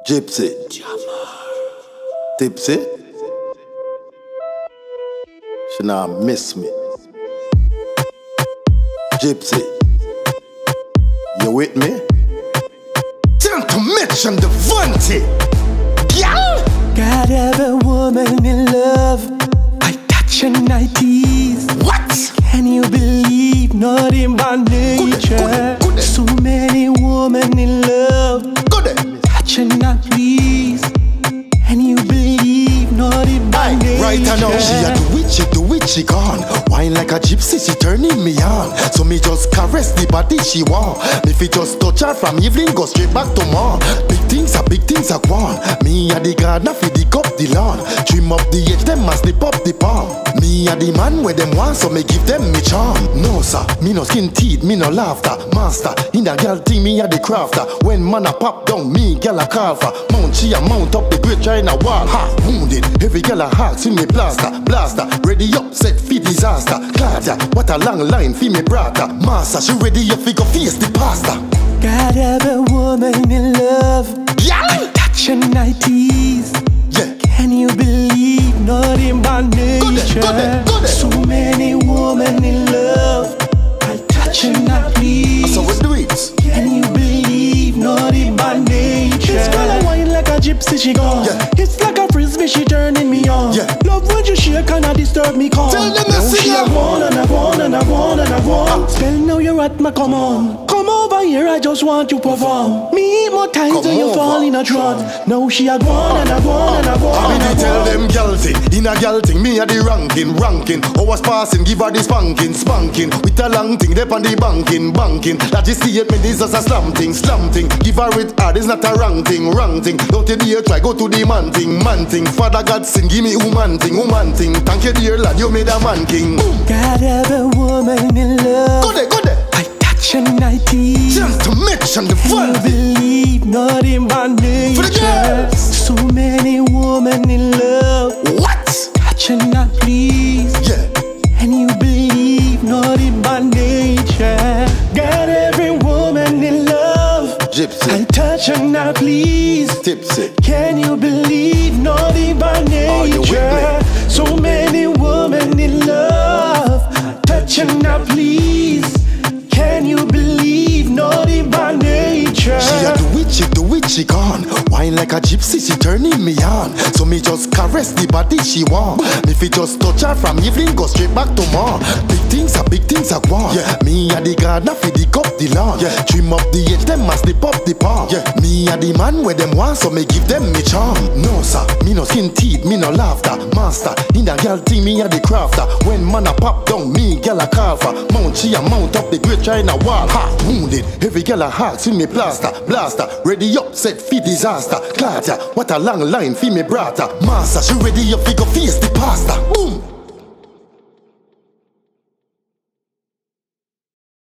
Gypsy, Tipsy, she not miss me. Gypsy, you with me? Time to mention the Vanti, yeah. Got every woman in love. I touch and I tease. What? Can you believe not in my nature? Good. So many women in love. Good. Touch and I please. Can you believe not in my nature? Right now she a the witchy gone. Wine like a gypsy, she turning me on. So me just caress the body she want. Me fi just touch her from evening, go straight back to morn. Big things are gone. Me a the gardener fi dig up the lawn. Trim up the edge, them must slip up the palm. Me a the man where them want, so me give them me charm. No sir, me no skin teeth, me no laughter. Master, in a girl thing, me a the crafter. When man a pop down, me girl a call for. Mount she a mount up the great China wall. Ha, wounded, every girl a heart, see me blaster. Ready up, set fi disaster. Claudia, what a long line fi me brother. Master, she ready up fi go face the pastor. Got every woman in love. Yeah. I touch and I tease. Yeah. Can you believe not in my nature? Good. So many women in love. I touch and I please. So we do it. Can you believe not in my nature? This girl a wine like a gypsy, she gone. Yeah. It's like a frisbee, she turning me on. Yeah. Love when you shake and I disturb me calm. Tell them now to she sing a it. want and I want and I want and I want. Girl, now you're at my come on. Come over here, I just want to perform. Me eat more times Come than you over. fall in a trot. Now she a want and I want and I want. I and be I tell want. them gyal thing, in a gyal thing, me a the ranking. Hours passing, give her the spanking. With a long thing, dep on the banking. That is statement is just a slam thing. Give her it hard, it's not a wrong thing. Don't you dare try, go to the man thing. Father God sing, give me woman thing. Thank you dear lad, you made a man king. Boom. Got every woman in love. Good. I touch and I tease. Just to mention the Can you fun. believe not in my nature? For the girls. So many women in love. What? Touch and I please. Yeah. Can you believe not in my nature? Got every woman in love. I Gypsy, touch and I please. Tipsy. Can you believe not in my Are you with nature? me? So many women in love. Touch and I please. Can you believe not in my nature? She a the witchy gone. Wine like a gypsy, she turning me on. So me just caress the body she want. Me fi just touch her from evening, go straight back to morn. Big things are gone. Yeah. Me a the gardener fi dig up the lawn. Yeah. Trim up the edge, them must slip up the palm. Yeah. Me a the man where them want, so me give them me charm. No sir, me no skin teeth, me no laughter. Master, in a girl thing, me a the crafter. When man a pop down, me girl a call for. Mount she a mount up the great China wall. Ha, wounded, every girl a heart, see me blaster. Ready up, set fi disaster. Claudia, what a long line fi me brother. Master, she ready up fi go face the pastor. Boom.